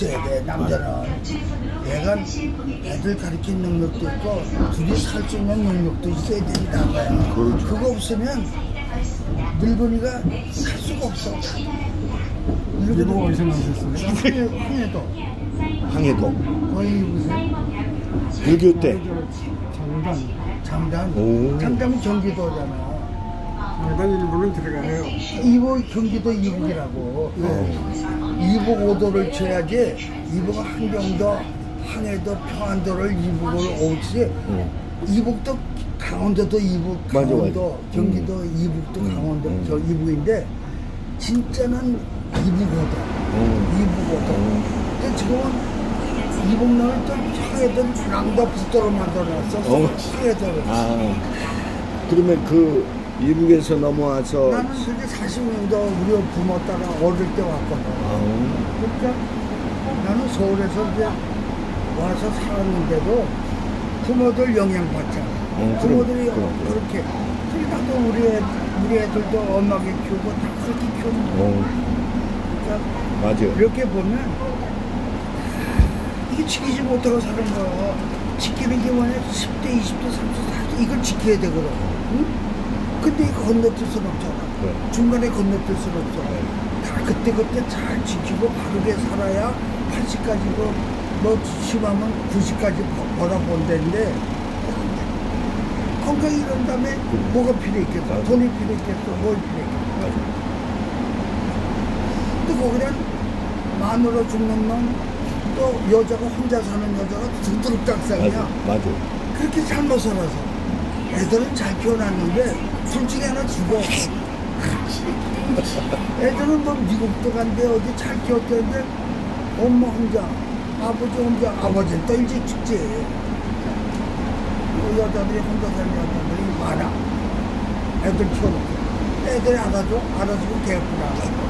있어야 돼. 남자는 얘가 애들 가르치는 능력도 있고 둘이 살 수 있는 능력도 있어야 된다는 거야. 그렇죠. 그거 없으면 늙은이가 살 수가 없어. 이거 어디서 나오셨어요? 황해도. 황해도. 거의 무슨 불교 때. 장단. 오. 장담이 경기도잖아. 장단 일부는 들어가네요. 이북 경기도 이북이라고. 이북 5도를 쳐야지 이북은 한경도, 황해도, 평안도를 이북을 오지. 이북도 강원도도 이북, 강원도, 맞아. 경기도 이북도 강원도, 저 이북인데 진짜는 이북 5도. 이북 5도. 근데 지금은 이북랑을 또 황해도 남도 북도로 만들어놨어. 황해도를. 아, 그러면 그 이북에서 넘어와서 나는 그게 40년도 우리 부모 따라 어릴 때 왔거든. 그러니까 나는 서울에서 이제 와서 살았는데도 부모들 영향받잖아. 부모들이 그렇게. 나도 우리 애들도 엄마게 키우고 다 그렇게 키우는 거야. 그러니까 맞아요. 이렇게 보면 이게 지키지 못하고 사는 거야. 지키는 게 뭐냐? 10대, 20대, 30대, 40대 이걸 지켜야 되거든. 응? 근데 이거 건너뛸 수는 없잖아. 중간에 건너뛸 수는 없어. 다 그때 잘 지키고 바르게 살아야 80까지도 뭐 심하면 90까지 벌어본다는데 건강이 이런 다음에 뭐가 필요했겠어? 돈이 필요했겠어? 뭘 필요했겠어? 또 거기는 마누라 죽는 놈 또 여자가 혼자 사는 여자가 두드럭짝상이야. 맞아. 그렇게 잘못 살아서 애들은 잘 키워놨는데 둘 중에 하나 죽어. 애들은 뭐 미국도 간대 어디 잘 키웠대는데 엄마 혼자 아버지 혼자. 아버지는 또 일찍 죽지. 여자들이 혼자 사는 여자들이 많아. 애들 키워놓고 애들이 알아주고 개구나.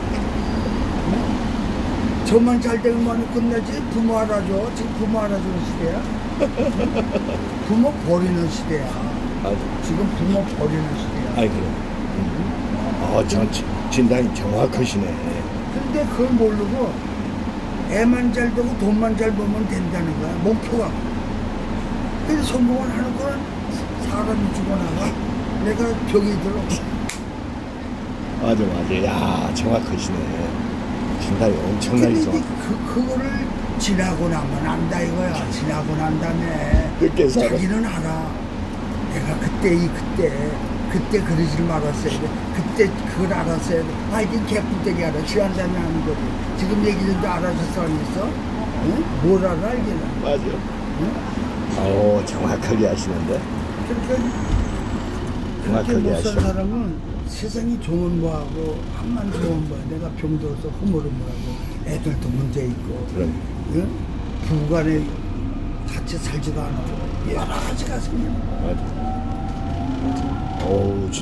저만 잘 되면 끝내지. 부모 알아줘. 지금 부모 알아주는 시대야. 부모 버리는 시대야. 지금 부모 버리는 시대야. 아이 그래. 진단이 정확하시네. 근데 그걸 모르고 애만 잘 되고 돈만 잘 벌면 된다는 거야. 목표가. 근데 성공을 하는 거는 사람이 죽어나가 내가 병이 들어. 맞아. 야, 정확하시네. 진단이 엄청나게 근데 좋아. 그거를 지나고 나면 안다 이거야. 지나고 난 다음에 늦게 살아. 자기는 알아. 내가 그때 그러지 말았어야 돼. 그때 그걸 알았어야 돼. 하여튼 개뿔대기 알아. 지한 다음에 하는 거지. 지금 얘기는데 알아줄 사람 있어? 응? 뭘 알아 알기는. 맞아. 응? 정확하게 하시는데. 그렇게 못 산 사람은 세상이 좋은 뭐하고 한만 좋은 뭐야. 내가 병들어서 흐물흐물하고 애들도 문제 있고. 응? 부부간에 같이 살지도 않고 여러 가지가 생겨. 맞아.